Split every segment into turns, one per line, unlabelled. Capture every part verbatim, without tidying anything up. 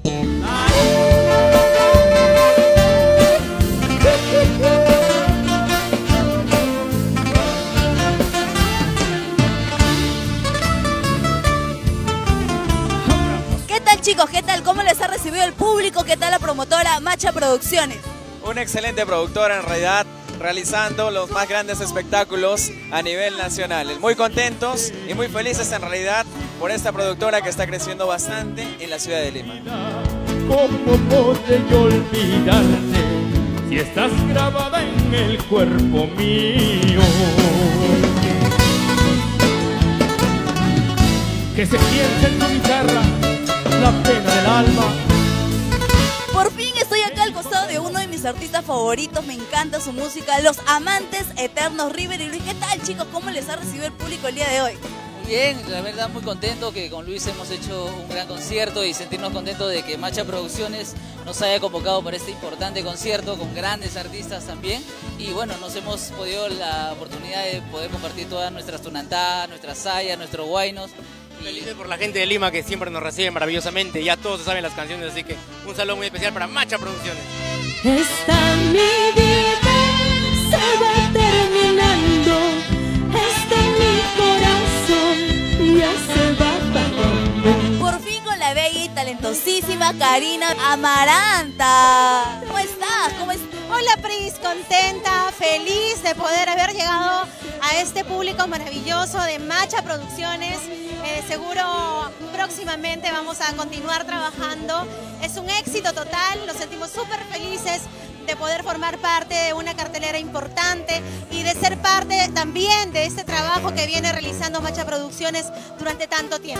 Chicos, ¿qué tal? ¿Cómo les ha recibido el público? ¿Qué tal la promotora Macha Producciones?
Una excelente productora en realidad, realizando los más grandes espectáculos a nivel nacional. Muy contentos y muy felices en realidad por esta productora que está creciendo bastante en la ciudad de Lima.
¿Cómo podré yo olvidarte si estás grabada en el cuerpo mío? Que se siente en tu guitarra la pena del alma.
Por fin estoy acá al costado de uno de mis artistas favoritos, me encanta su música, Los Amantes Eternos, River y Luis. ¿Qué tal, chicos? ¿Cómo les ha recibido el público el día de hoy?
Muy bien, la verdad muy contento que con Luis hemos hecho un gran concierto y sentirnos contentos de que Macha Producciones nos haya convocado para este importante concierto con grandes artistas también. Y bueno, nos hemos podido la oportunidad de poder compartir todas nuestras tunantá, nuestras sayas, nuestros guainos.
Felices por la gente de Lima que siempre nos recibe maravillosamente, ya todos saben las canciones, así que un saludo muy especial para Macha Producciones.
Esta mi vida se va terminando, este mi corazón ya se va apagando.
Por fin con la bella y talentosísima Karina Amaranta. ¿Cómo estás? ¿Cómo estás?
Hola Pris, contenta, feliz de poder haber llegado a este público maravilloso de Macha Producciones. Eh, seguro próximamente vamos a continuar trabajando. Es un éxito total, nos sentimos súper felices de poder formar parte de una cartelera importante y de ser parte también de este trabajo que viene realizando Macha Producciones durante tanto tiempo.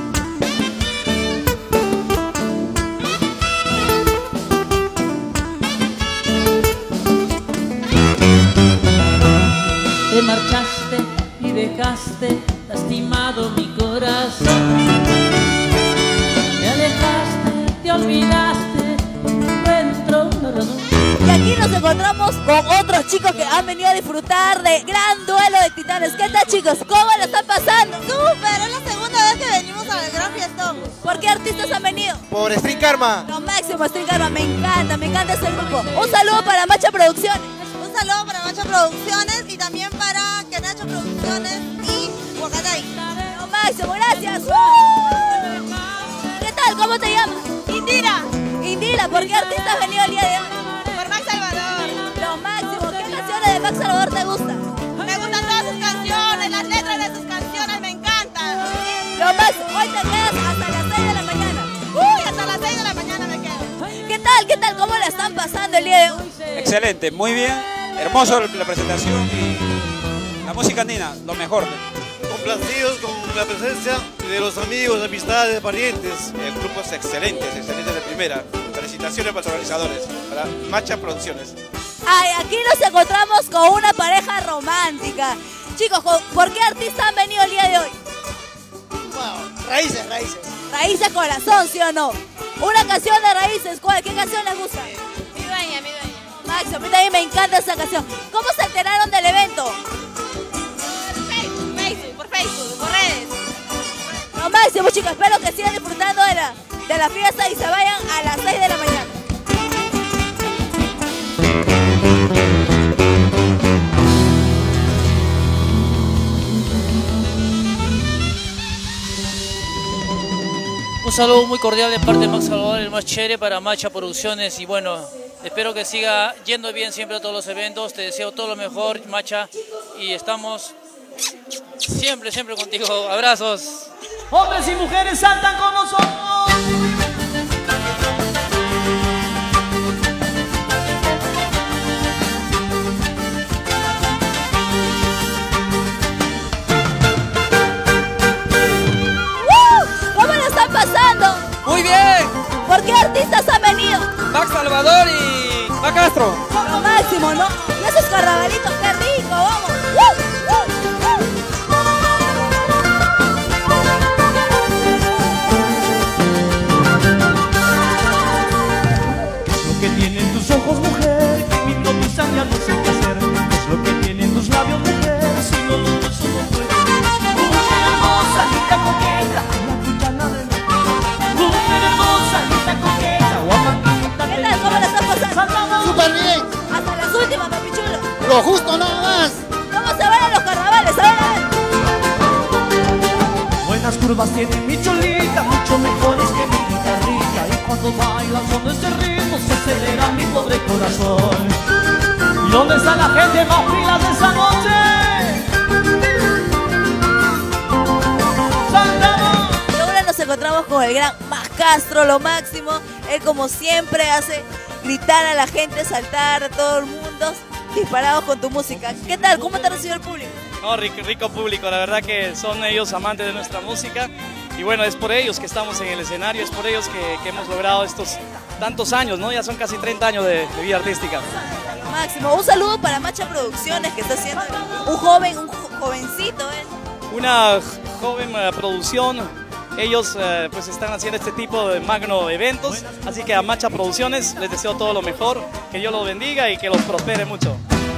Te marchaste y dejaste lastimado mi corazón. Te alejaste, te olvidaste, encuentro una razón.
Y aquí nos encontramos con otros chicos que han venido a disfrutar de gran duelo de titanes. ¿Qué tal, chicos? ¿Cómo lo están pasando?
Súper, es la segunda vez que venimos al Gran Fiestón.
¿Por qué artistas han venido?
Por String Karma.
Lo máximo, String Karma, me encanta, me encanta este grupo. Un saludo para Macha Producciones.
Un saludo para Macha Producciones y también para Kenacho Producciones y Huacatay.
Lo máximo, gracias. ¡Uh! ¿Qué tal? ¿Cómo te llamas?
Indira.
Indira, ¿por qué artista has venido el día de hoy?
Por Max Salvador.
Lo máximo, ¿qué canciones de Max Salvador te gustan?
Me gustan todas sus canciones, las letras de sus canciones me encantan.
Lo máximo, hoy te quedas hasta las seis de la mañana.
Uy, hasta las seis de la mañana me quedo.
¿Qué tal? ¿Qué tal? ¿Cómo la están pasando el día de hoy?
Excelente, muy bien. Hermoso la presentación y la música andina, lo mejor.
Complacidos con la presencia de los amigos, amistades, parientes.
El grupo es excelente, es excelente de primera. Felicitaciones para los organizadores, para Macha Producciones.
Ay, aquí nos encontramos con una pareja romántica. Chicos, ¿por qué artistas han venido el día de hoy?
Wow, raíces, raíces.
Raíces Corazón, ¿sí o no? Una canción de Raíces, ¿cuál? ¿Qué canción les gusta?
Mi dueña, mi dueña.
Maxo, a mí también me encanta esa canción. ¿Cómo se enteraron del evento?
Por Facebook, Facebook, por Facebook, por redes.
Lo máximo, chicos, espero que sigan disfrutando de la, de la fiesta y se vayan a las seis de la mañana.
Un saludo muy cordial de parte de Max Salvador, el más chévere para Macha Producciones y bueno, espero que siga yendo bien siempre a todos los eventos, te deseo todo lo mejor, Macha, y estamos siempre, siempre contigo. Abrazos.
Hombres y mujeres saltan con nosotros.
¿Cómo lo están pasando?
Muy bien.
¿Por qué artistas han venido?
Max Salvador y Mac Castro.
Lo máximo, ¿no? Y esos carnavalitos, qué rico, vamos. ¡Uh!
¿Qué tienen tus ojos, mujer? Que me hipnotizan, ya no sé qué hacer. ¿Qué es lo que tienen tus labios, mujer? Si no, no, no, eso no puede. Mujer hermosa, linda, coqueta, la cuchara de la mujer hermosa, linda, coqueta.
corazón. ¿Y dónde está la gente más pilas de esta noche? ¡Saltamos!
Y ahora nos encontramos con el gran Mas Castro, lo máximo. Él como siempre hace gritar a la gente, saltar a todo el mundo, disparados con tu música. ¿Qué tal? ¿Cómo te recibió el público?
No, rico, rico público, la verdad que son ellos amantes de nuestra música y bueno, es por ellos que estamos en el escenario, es por ellos que, que hemos logrado estos tantos años, ¿no? Ya son casi treinta años de, de vida artística.
Máximo, un saludo para Macha Producciones, que está haciendo un joven, un jo jovencito, ¿eh?
Una joven uh, producción, ellos uh, pues están haciendo este tipo de magno eventos, así que a Macha Producciones les deseo todo lo mejor, que Dios los bendiga y que los prospere mucho.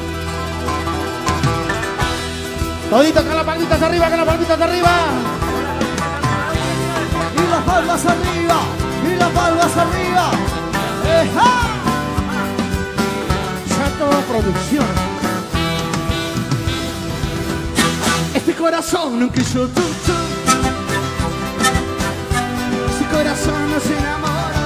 Toditos con las palmitas arriba, con las palmitas arriba. Y las palmas arriba, y las palmas arriba. ¡Eja! Santo Producción. Este corazón nunca hizo tum tum. Este corazón no se enamoró.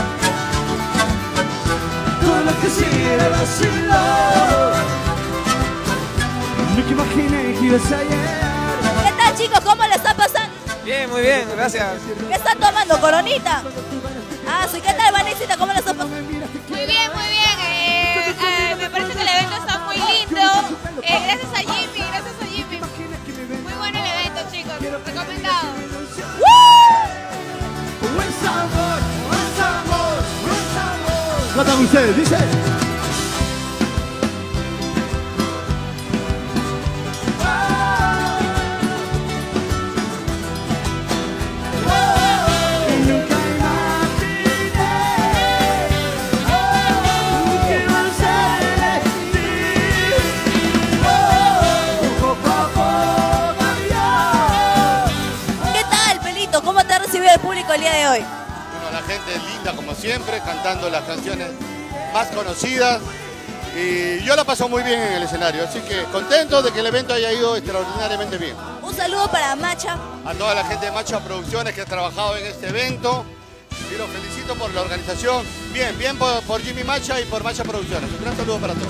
Todo lo que sigue vaciló. Nunca imaginé que ibas a llegar.
¿Qué tal, chicos? ¿Cómo le está pasando?
Bien, muy bien, gracias.
¿Qué están tomando? ¿Coronita? Ah, sí. ¿Qué tal, Vanesita? ¿Cómo le está pasando?
Muy bien, muy bien. Eh, eh, me parece que el evento está muy lindo. Eh, gracias a Jimmy, gracias a Jimmy. Muy bueno el evento, chicos. Recomendado.
Buen sabor, buen sabor, buen sabor. Tratan ustedes, dice.
El público el día de hoy?
Bueno, la gente es linda como siempre, cantando las canciones más conocidas y yo la paso muy bien en el escenario, así que contento de que el evento haya ido extraordinariamente bien.
Un saludo para Macha.
A toda la gente de Macha Producciones que ha trabajado en este evento y los felicito por la organización. Bien, bien por, por Jimmy Macha y por Macha Producciones. Un gran saludo para todos.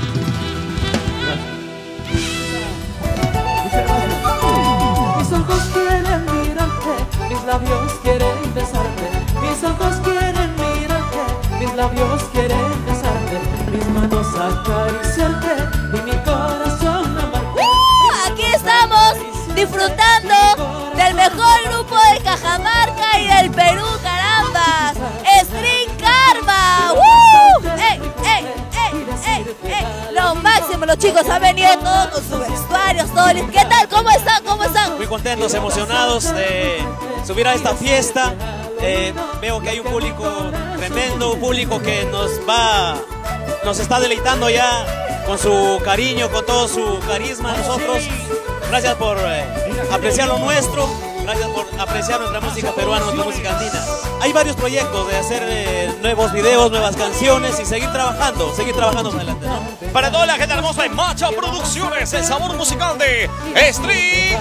Mis ojos quieren mirarte, mis labios quieren besarte. Mis ojos quieren mirarte, mis labios quieren besarte. Mis manos acariciarte y mi corazón amarte.
¡Uh! Aquí estamos disfrutando del mejor grupo de Cajamarca y del Perú, carambas. String Karma. ¡Uh! ¡Ey, ey, ey, ey, ey! Lo máximo, los chicos han venido todos con sus vestuarios, todo listo. ¿Qué tal? ¿Cómo están? ¿Cómo están?
Muy contentos, emocionados de subir a esta fiesta. Eh, veo que hay un público tremendo, un público que nos va, nos está deleitando ya con su cariño, con todo su carisma. Nosotros, gracias por eh, apreciar lo nuestro, gracias por apreciar nuestra música peruana, nuestra música andina. Hay varios proyectos de hacer eh, nuevos videos, nuevas canciones y seguir trabajando, seguir trabajando adelante, ¿no?
Para toda la gente hermosa de Macha Producciones, el sabor musical de String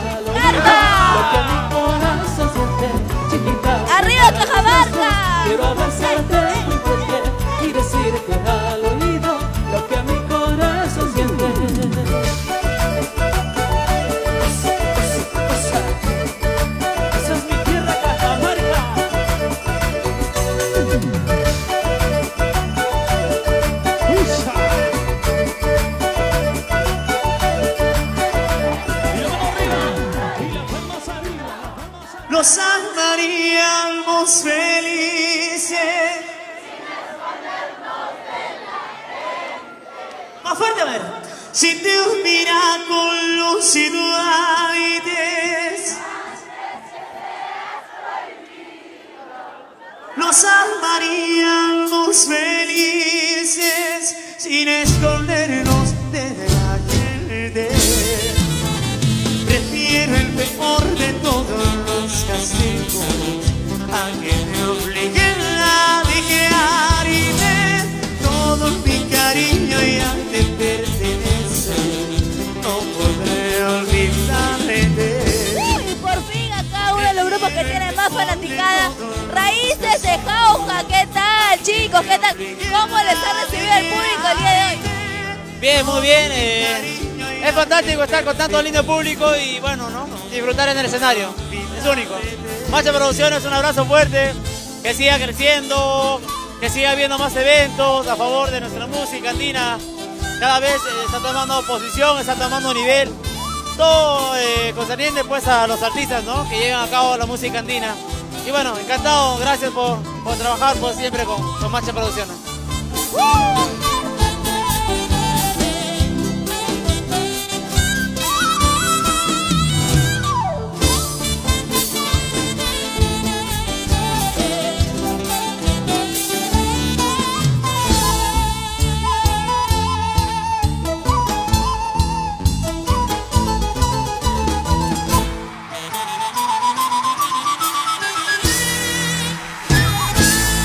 Karma.
¡Arriba Cajamarca!
Quiero abrazarte muy fuerte y decirte al oído lo que a mi corazón siente. Esa es mi tierra, Cajamarca.
Los amaríamos felices. Más fuerte, a ver. Si te mira con luz y dualites. Nos amaríamos felices sin escondernos de la gente. Prefiero el peor de todos los castigos a que me obliguen a dejarte. Todo mi cariño ya te pertenece, no podré olvidarte.
Uy, por fin acá uno de los grupos que tiene más fanaticada, Raíces de Jauja. ¿Qué tal, chicos? ¿Qué tal? ¿Cómo les ha recibido el público?
Bien, muy bien. Eh, es fantástico estar con tanto lindo público y bueno, ¿no? Disfrutar en el escenario. Es único. Macha Producciones, un abrazo fuerte. Que siga creciendo, que siga habiendo más eventos a favor de nuestra música andina. Cada vez eh, está tomando posición, está tomando nivel. Todo eh, concerniente pues a los artistas, ¿no? Que llevan a cabo la música andina. Y bueno, encantado, gracias por, por trabajar por siempre con, con Macha Producciones.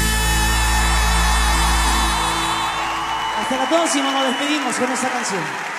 Hasta la próxima, nos despedimos con esta canción.